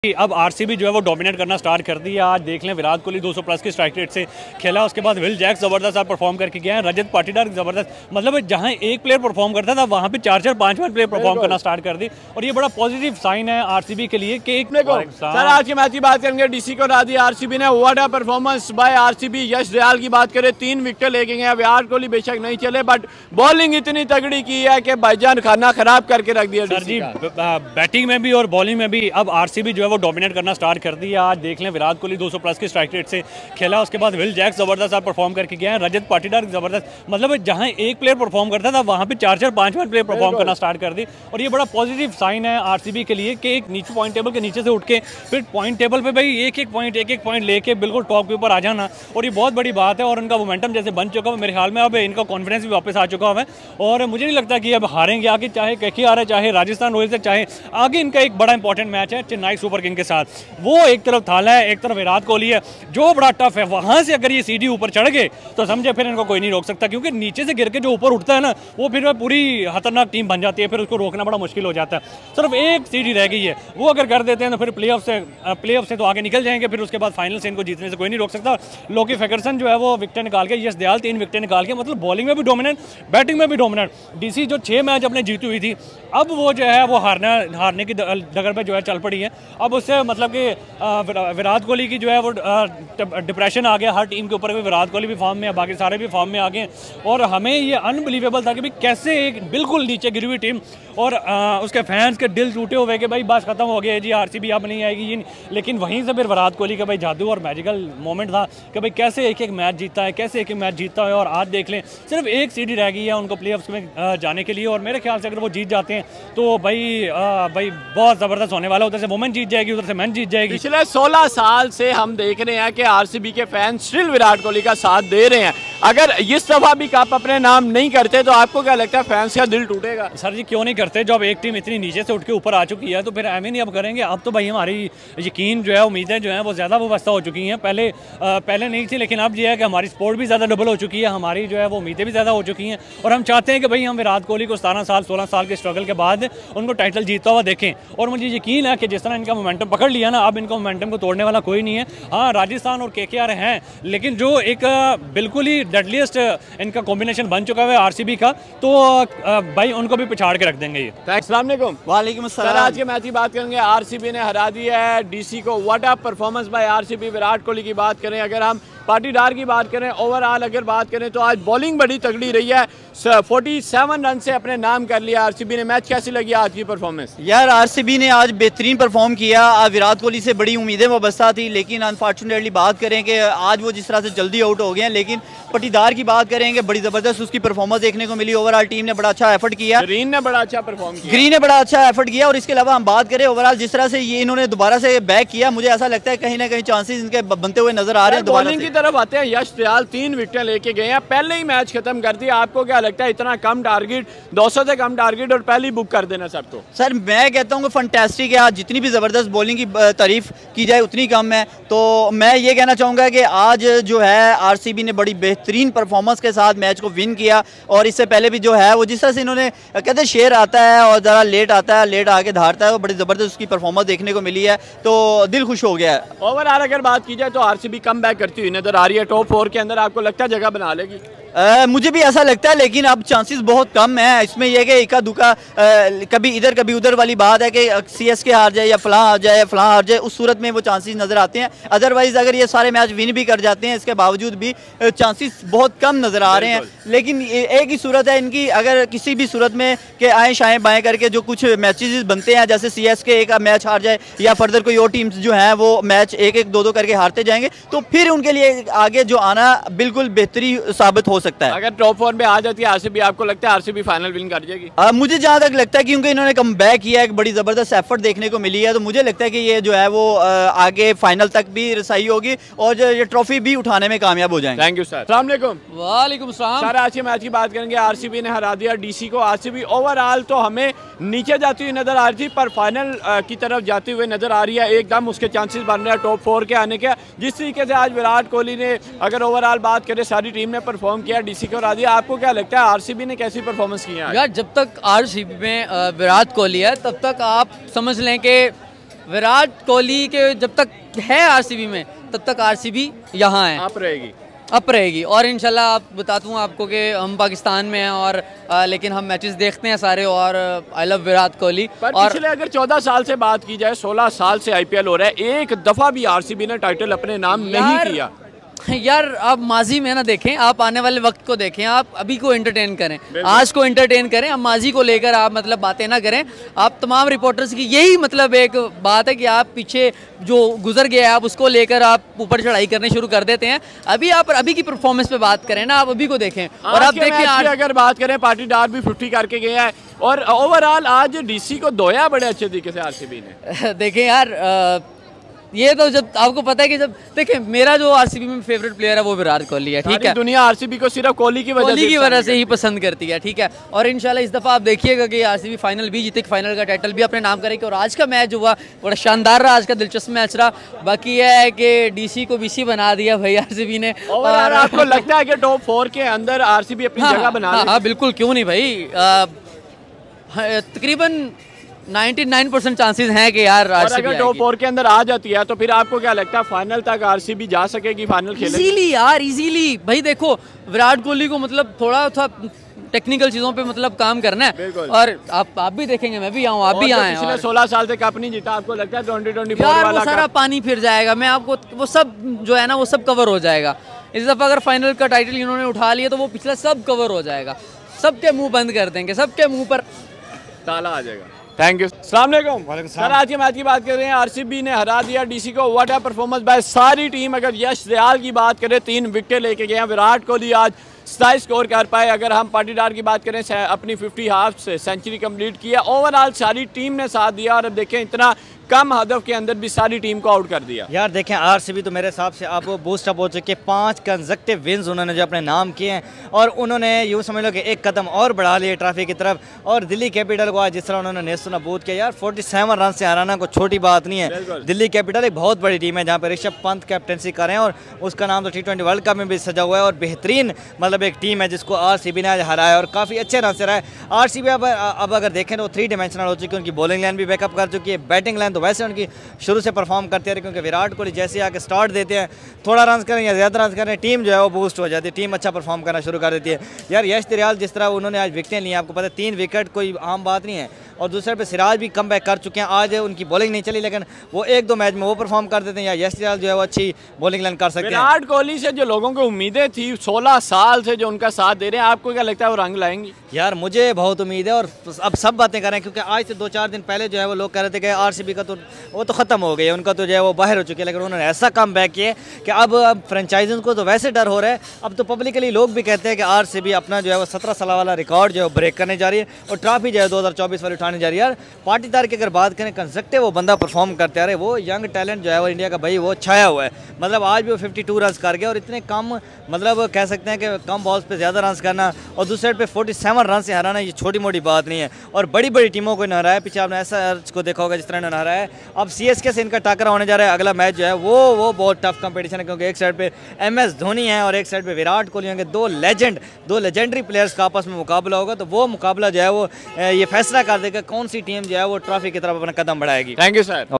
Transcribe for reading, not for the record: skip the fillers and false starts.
अब आरसीबी जो है वो डोमिनेट करना स्टार्ट कर दिया। आज देख लें विराट कोहली 200 प्लस की स्ट्राइक रेट से खेला, उसके बाद विल जैक्स ज़बरदस्त आप परफॉर्म करके गया है, रजत पाटीदार ज़बरदस्त, मतलब जहां एक प्लेयर परफॉर्म करता था वहां पे 4-4-5-5 प्लेयर परफॉर्म करना स्टार्ट कर दी और ये बड़ा पॉजिटिव साइन है आरसीबी के लिए कि सर आज के मैच की बात करेंगे, डीसी को हरा दिया आरसीबी ने। What a performance by RCB. Yash Dayal की बात करें 3 विकेट लेके गए। विराट कोहली बेशक नहीं चले बट बॉलिंग इतनी तगड़ी की है कि भाईजान खाना खराब करके रख दिया सर जी। बैटिंग में भी और बॉलिंग में भी अब आरसीबी जो है वो डोमिनेट करना स्टार्ट कर दिया। आज देख लें विराट कोहली 200 प्लस की स्ट्राइक रेट से खेला, उसके बाद विल जैक्स ज़बरदस्त आप परफॉर्म करके गया है, रजत पाटीदार ज़बरदस्त, मतलब जहां एक प्लेयर परफॉर्म करता था वहां पे 4-4-5-5 प्लेयर परफॉर्म करना स्टार्ट कर दी और ये बड़ा पॉजिटिव साइन है आरसीबी के लिए कि एक नीचे पॉइंट टेबल के नीचे से उठ के फिर पॉइंट टेबल पे भाई एक एक पॉइंट लेके बिल्कुल टॉप के ऊपर आ जाना, और ये बहुत बड़ी बात है और उनका मोमेंटम जैसे बन चुका है। मेरे ख्याल में अब इनका कॉन्फिडेंस भी वापस आ चुका है और मुझे नहीं लगता कि अब हारेंगे आगे, चाहे केकेआर है, चाहे राजस्थान रॉयल्स है, चाहे आगे इनका एक बड़ा इंपॉर्टेंट मैच है चेन्नई सुपर किंग के साथ। वो एक तरफ थाला है, एक तरफ विराट कोहली है, जो बड़ा टफ है। वहां से अगर ये सीढ़ी ऊपर चढ़ गए तो समझे फिर इनको कोई नहीं रोक सकता, क्योंकि नीचे से गिर के जो ऊपर उठता है ना वो फिर पूरी खतरनाक टीम बन जाती है, फिर उसको रोकना बड़ा मुश्किल हो जाता है। सिर्फ एक सीढ़ी रह गई है, वो अगर कर देते हैं तो फिर प्ले ऑफ से तो आगे निकल जाएंगे, फिर उसके बाद फाइनल से इनको जीतने से कोई नहीं रोक सकता। लोकी फर्गसन जो है वो विकेट निकाल के, यश दयाल 3 विकेट निकाल के, मतलब बॉलिंग में भी डोमिनेंट, बैटिंग में भी डोमिनेंट। डीसी जो 6 मैच अपने जीती हुई थी अब वो जो है वो हारने की डगर पे जो है चल पड़ी है। अब उससे मतलब कि विराट कोहली की जो है वो डिप्रेशन आ गया हर टीम के ऊपर। विराट कोहली भी फॉर्म में है, बाकी सारे भी फॉर्म में आ गए और हमें ये अनबिलीवेबल था कि भाई कैसे एक बिल्कुल नीचे गिरी हुई टीम और उसके फैंस के दिल टूटे हुए कि भाई बस खत्म हो गया जी, आरसीबी अब नहीं आएगी ये। लेकिन वहीं से फिर विराट कोहली का भाई जादू और मैजिकल मोमेंट था कि भाई कैसे एक मैच जीतता है, कैसे एक मैच जीतता है। और आज देख लें सिर्फ एक सीढ़ी रह गई है उनको प्लेऑफ्स में जाने के लिए, और मेरे ख्याल से अगर वो जीत जाते हैं तो भाई बहुत ज़बरदस्त होने वाला। उधर से वुमेन जीत जाएगी, उधर से मैन जीत जाएगी। पिछले 16 साल से हम देख रहे हैं कि आरसीबी के फैंस स्टिल विराट कोहली का साथ दे रहे हैं। अगर इस दफा भी कप अपने नाम नहीं करते तो आपको क्या लगता है फैंस का दिल टूटेगा? सर जी क्यों नहीं करते, जब एक टीम इतनी नीचे से उठ के ऊपर आ चुकी है तो फिर एम नहीं अब करेंगे। अब तो भाई हमारी यकीन जो है, उम्मीदें जो हैं वो ज़्यादा वाबस्ता हो चुकी हैं। पहले नहीं थी, लेकिन अब ये है कि हमारी स्पोर्ट भी ज़्यादा डबल हो चुकी है, हमारी जो है वो उम्मीदें भी ज़्यादा हो चुकी हैं और हम चाहते हैं कि भाई हम विराट कोहली को 17 साल 16 साल के स्ट्रगल के बाद उनको टाइटल जीतता हुआ देखें। और मुझे यकीन है कि जिस तरह इनका मोमेंटम पकड़ लिया ना, अब इनका मोमेंटम को तोड़ने वाला कोई नहीं है। हाँ, राजस्थान और केकेआर हैं, लेकिन जो एक बिल्कुल ही डेडलीस्ट इनका कॉम्बिनेशन बन चुका है आरसीबी का, तो भाई उनको भी पिछाड़ के रख देंगे ये। अस्सलाम वालेकुम। वालेकुम अस्सलाम। आज के मैच की बात करेंगे, आरसीबी ने हरा दिया है डीसी को। What a performance by RCB. Virat Kohli की बात करें, अगर हम पाटीदार की बात करें, ओवरऑल अगर बात करें तो आज बॉलिंग बड़ी तगड़ी रही है। 47 रन से अपने नाम कर लिया आरसीबी ने। मैच कैसी लगी आज की परफॉर्मेंस? यार आरसीबी ने आज बेहतरीन परफॉर्म किया। विराट कोहली से बड़ी उम्मीदें वाबस्ता थी, लेकिन अनफॉर्चुनेटली बात करें कि आज वो जिस तरह से जल्दी आउट हो गए हैं। लेकिन पाटीदार की बात करेंगे, बड़ी ज़बरदस्त उसकी परफॉर्मेंस देखने को मिली। ओवरऑल टीम ने बड़ा अच्छा एफर्ट किया, ग्रीन ने बड़ा अच्छा परफॉर्म किया, ग्रीन ने बड़ा अच्छा एफर्ट किया। और इसके अलावा हम बात करें ओवरऑल जिस तरह से ये इन्होंने दोबारा से बैक किया, मुझे ऐसा लगता है कहीं ना कहीं चांसेस इनके बनते हुए नजर आ रहे हैं। बॉलिंग की तरफ आते हैं, यश दयाल 3 विकेट लेके गए हैं, पहले ही मैच खत्म कर दिया। आपको क्या लगता है इतना कम टारगेट, 200 से कम टारगेट और पहले बुक कर देना सबको? सर मैं कहता हूँ कि फंटास्टिक है। आज जितनी भी ज़बरदस्त बॉलिंग की तारीफ की जाए उतनी कम है। तो मैं ये कहना चाहूँगा कि आज जो है आरसीबी ने बड़ी बेहतरीन परफॉर्मेंस के साथ मैच को विन किया। और इससे पहले भी जो है वो जिस तरह से इन्होंने कहते हैं शेर आता है और ज़रा लेट आता है, लेट आके धारता है, वो बड़ी ज़बरदस्त उसकी परफॉर्मेंस देखने को मिली है, तो दिल खुश हो गया है। ओवरऑल अगर बात की जाए तो आरसीबी कम बैक करती हुई नजर आ रही है। टॉप 4 के अंदर आपको लगता है जगह बना लेगी? मुझे भी ऐसा लगता है, लेकिन अब चांसेस बहुत कम है। इसमें यह कि इक्का दुक्का कभी इधर कभी उधर वाली बात है कि सीएसके हार जाए या फलां हार जाए, फलां हार जाए, उस सूरत में वो चांसेस नज़र आते हैं। अदरवाइज़ अगर ये सारे मैच विन भी कर जाते हैं, इसके बावजूद भी चांसेस बहुत कम नज़र आ रहे हैं। लेकिन एक ही सूरत है इनकी, अगर किसी भी सूरत में कि आएँ शाएँ बाएँ करके जो कुछ मैचेस बनते हैं, जैसे सीएसके एक मैच हार जाए या फर्दर कोई और टीम्स जो हैं वो मैच 1-1, 2-2 करके हारते जाएंगे, तो फिर उनके लिए आगे जो आना बिल्कुल बेहतरी साबित हो सकता है। अगर टॉप 4 में आ जाती है आरसीबी, आपको लगता है आरसीबी फाइनल विन कर जाएगी? मुझे जहाँ तक लगता है, क्योंकि इन्होंने कम बैक किया, एक बड़ी ज़बरदस्त एफर्ट देखने को मिली है, तो मुझे लगता है कि ये जो है वो आगे फाइनल तक भी रसाई होगी और ये ट्रॉफी भी उठाने में कामयाब हो जाएंगे। Thank you sir. अस्सलाम वालेकुम। वालेकुम सलाम। सर आज के मैच की बात करेंगे, आरसीबी ने हरा दिया डीसी को। आरसीबी ओवरऑल तो हमें नीचे जाती हुई नजर आ रही थी, पर फाइनल की तरफ जाती हुई नजर आ रही है। एकदम उसके चांसेस बन रहे हैं टॉप 4 के आने के। जिस तरीके से आज विराट कोहली ने, अगर ओवरऑल बात करें, सारी टीम ने परफॉर्म किया, डीसी को हरा दिया। आपको क्या लगता है आरसीबी ने कैसी परफॉर्मेंस की है? यार जब तक आरसीबी में विराट कोहली है तब तक आप समझ लें कि विराट कोहली के जब तक है आरसीबी में तब तक आरसीबी यहाँ है, अप रहेगी। और इंशाल्लाह आप बताता हूँ आपको कि हम पाकिस्तान में हैं और लेकिन हम मैचेस देखते हैं सारे और आई लव विराट कोहली। पर और पिछले अगर 14 साल से बात की जाए, 16 साल से आईपीएल हो रहा है, एक दफा भी आरसीबी ने टाइटल अपने नाम नहीं किया। यार आप माजी में ना देखें, आप आने वाले वक्त को देखें, आप अभी को एंटरटेन करें, आज को एंटरटेन करें, अब माजी को लेकर आप मतलब बातें ना करें। आप तमाम रिपोर्टर्स की यही मतलब एक बात है कि आप पीछे जो गुजर गया है आप उसको लेकर आप ऊपर चढ़ाई करने शुरू कर देते हैं। अभी आप अभी की परफॉर्मेंस पे बात करें ना, आप अभी को देखें। और आप देखें अगर बात करें, पाटीदार भी 50 करके गया है और ओवरऑल आज डीसी को धोया बड़े अच्छे तरीके से आरसीबी ने। देखें यार ये तो जब आपको पता है कि जब देखें मेरा जो आरसीबी में फेवरेट प्लेयर है वो विराट कोहली है, ठीक है। दुनिया आरसीबी को सिर्फ कोहली की वजह से ही पसंद करती है, ठीक है। और इंशाल्लाह इस दफ़ा आप देखिएगा कि आरसीबी फाइनल भी जीते, फाइनल का टाइटल भी अपने नाम करेगी। और आज का मैच हुआ बड़ा शानदार रहा, आज का दिलचस्प मैच रहा। बाकी यह है कि डीसी को बीसी बना दिया भाई आरसीबी ने। और आपको लगता है कि टॉप 4 के अंदर आरसीबी अपनी जगह बना हाँ बिल्कुल, क्यों नहीं भाई। तकरीबन 99% चांसेस हैं कि यार आरसीबी अगर टॉप 4 के अंदर आ जाती है तो फिर आपको क्या लगता है फाइनल तक आरसीबी जा सकेगी? फाइनल खेलेगी इजीली यार, इजीली भाई। देखो विराट कोहली को मतलब थोड़ा सा टेक्निकल चीजों पे मतलब काम करना है। और आप भी देखेंगे, मैं भी आऊँ, आप भी आए। पिछले 16 साल से कप नहीं जीता, आपको लगता है 2024 यार वाला वो सारा पानी फिर जाएगा। मैं आपको वो सब जो है ना वो सब कवर हो जाएगा। इस दफा अगर फाइनल का टाइटल इन्होंने उठा लिया तो वो पिछला सब कवर हो जाएगा, सबके मुंह बंद कर देंगे, सबके मुंह पर ताला आ जाएगा। Thank you. अस्सलाम वालेकुम सर, आज के मैच की बात कर रहे हैं। आरसीबी ने हरा दिया डीसी को, व्हाट अ परफॉर्मेंस बाय सारी टीम। अगर यश दयाल की बात करें 3 विकेट लेके गए हैं। विराट कोहली आज 27 स्कोर कर पाए। अगर हम पाटीदार की बात करें अपनी 50 हाफ से सेंचुरी कंप्लीट किया। ओवरऑल सारी टीम ने साथ दिया और अब देखें इतना कम हदफ के अंदर भी सारी टीम को आउट कर दिया। यार देखें आरसीबी तो मेरे हिसाब से आप बूस्ट अप हो चुके, 5 कंसेक्टिव विन्स उन्होंने जो अपने नाम किए हैं और उन्होंने यूँ समझ लो कि एक कदम और बढ़ा लिए ट्रॉफी की तरफ। और दिल्ली कैपिटल को आज जिस तरह उन्होंने नेस्तों नाबूद किया, यार 47 रन से हराना को छोटी बात नहीं है। दिल्ली कैपिटल एक बहुत बड़ी टीम है जहाँ पर ऋषभ पंत कैप्टनसी कर रहे हैं और उसका नाम तो T20 वर्ल्ड कप में भी सजा हुआ है। और बेहतरीन मतलब एक टीम है जिसको आरसीबी ने आज हराया और काफ़ी अच्छे रन से रहा है। आरसीबी अब अगर देखें तो 3 डायमेंशनल हो चुकी है। उनकी बॉलिंग लाइन भी बैकअप कर चुकी है, बैटिंग लाइन तो वैसे उनकी शुरू से परफॉर्म करते रहे, क्योंकि विराट कोहली जैसे आके स्टार्ट देते हैं, थोड़ा रन करें या ज़्यादा रन करें, टीम जो है वो बूस्ट हो जाती है, टीम अच्छा परफॉर्म करना शुरू कर देती है। यार यश दयाल जिस तरह उन्होंने आज विकेटें ली, आपको पता है 3 विकेट कोई आम बात नहीं है। और दूसरे पे सिराज भी कम बैक कर चुके हैं। आज उनकी बॉलिंग नहीं चली लेकिन वो 1-2 मैच में वो परफॉर्म कर देते हैं। या यश दयाल जो है वो अच्छी बॉलिंग लाइन कर सकते हैं। विराट कोहली से जो लोगों को उम्मीदें थी 16 साल से जो उनका साथ दे रहे हैं, आपको क्या लगता है वो रंग लाएंगी? यार मुझे बहुत उम्मीद है और अब सब बातें कर रहे हैं, क्योंकि आज से 2-4 दिन पहले जो है वो लोग कह रहे थे कि आरसीबी का तो वो तो ख़त्म हो गई है, उनका तो जो है वो बाहर हो चुकी है। लेकिन उन्होंने ऐसा कम बैक किया कि अब फ्रेंचाइजों को तो वैसे डर हो रहा है। अब तो पब्लिकली लोग भी कहते हैं कि आरसीबी अपना जो है वो 17 साल वाला रिकॉर्ड जो है वो ब्रेक करने जा रही है और ट्रॉफी जो है 2024 वाली उठाने जा रही है। यार पाटीदार की अगर बात करें, कंसेक्टिव वो बंदा परफॉर्म करते आ रहे, वो यंग टैलेंट जो है वो इंडिया का भाई वो छाया हुआ है। मतलब आज भी वो 52 रन कर गया और इतने कम मतलब कह सकते हैं कि कम बॉल्स पे ज़्यादा रन करना और दूसरे साइड पे 47 रन से हराना ये छोटी मोटी बात नहीं है। और बड़ी बड़ी टीमों को हराया, पीछे आपने ऐसा को देखा होगा जिस तरह इन्होंने हराया है। अब CSK से इनका टक्कर होने जा रहा है। अगला मैच जो है वो बहुत टफ कंपटीशन है, क्योंकि एक साइड पे MS धोनी है और एक साइड पे विराट कोहली होंगे। 2 लेजेंडरी प्लेयर्स का आपस में मुकाबला होगा। तो वो मुकाबला जो है वो ये फैसला कर देगा कौन सी टीम जो है वो ट्रॉफी की तरफ अपना कदम बढ़ाएगी। Thank you sir.